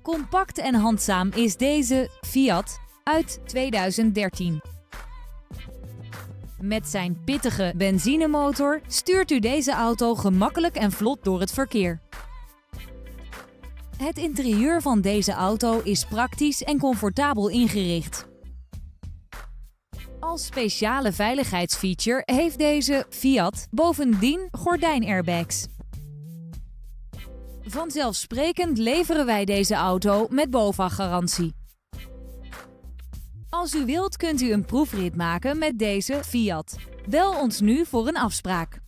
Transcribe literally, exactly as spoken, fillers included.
Compact en handzaam is deze Fiat uit tweeduizend dertien. Met zijn pittige benzinemotor stuurt u deze auto gemakkelijk en vlot door het verkeer. Het interieur van deze auto is praktisch en comfortabel ingericht. Als speciale veiligheidsfeature heeft deze Fiat bovendien gordijnairbags. Vanzelfsprekend leveren wij deze auto met BOVAG-garantie. Als u wilt kunt u een proefrit maken met deze Fiat. Bel ons nu voor een afspraak.